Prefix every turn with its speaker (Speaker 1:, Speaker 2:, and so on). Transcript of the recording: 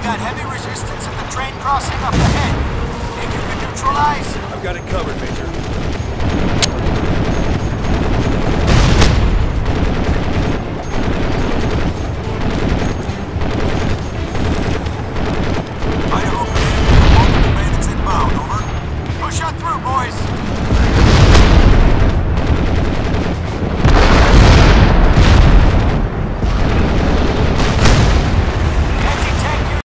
Speaker 1: got heavy resistance at the train crossing up ahead. Think you can neutralize?
Speaker 2: I've got it covered, Major.